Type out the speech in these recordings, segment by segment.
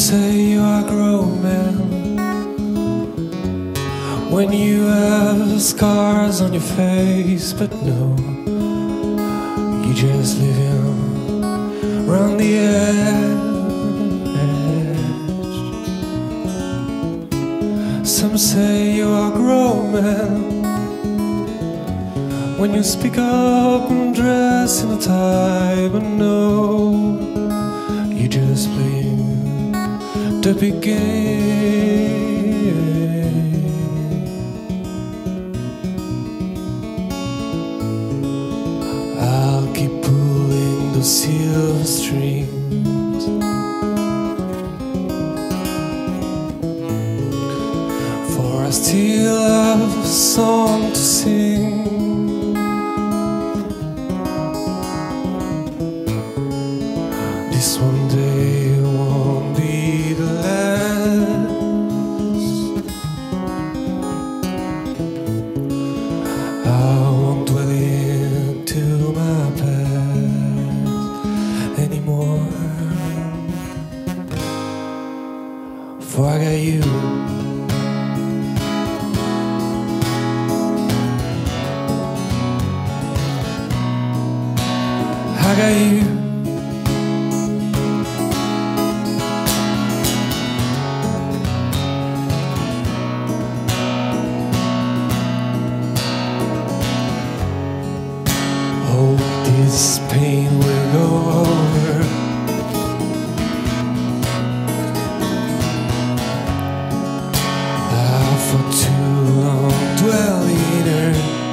say you are grown man when you have scars on your face, but no, you just living around the edge. Some say you are grown man when you speak up and dress in a tie, but no, you just playing the big game. I'll keep pulling those silver strings, for I still have a song to sing. This one day won't be the last. I won't dwell into my past anymore, for I got you. I got you. Hope this pain will go over. I've for too long dwelled in her.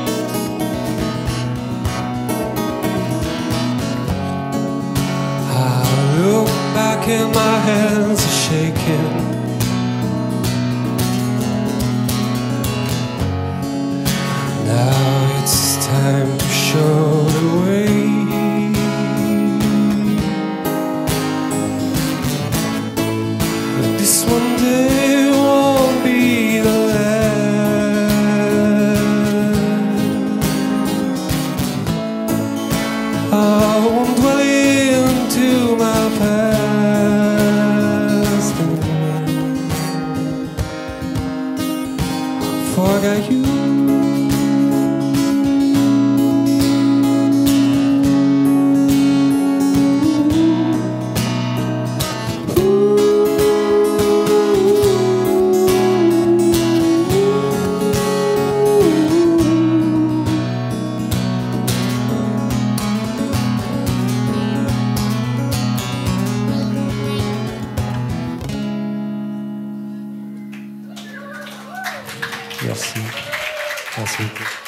I look back and my hands are shaking. Now it's time to show the way. This one day won't be the last. I won't dwell into my past, for I got you. Merci. Merci beaucoup.